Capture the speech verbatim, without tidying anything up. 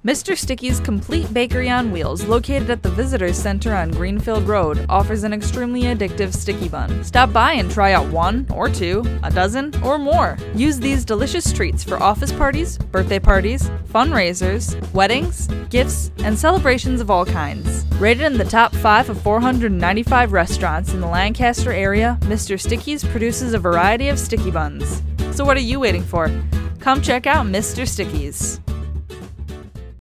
Mister Sticky's Complete Bakery on Wheels, located at the Visitors Center on Greenfield Road, offers an extremely addictive sticky bun. Stop by and try out one, or two, a dozen, or more. Use these delicious treats for office parties, birthday parties, fundraisers, weddings, gifts, and celebrations of all kinds. Rated in the top five of four hundred ninety-five restaurants in the Lancaster area, Mister Sticky's produces a variety of sticky buns. So what are you waiting for? Come check out Mister Sticky's.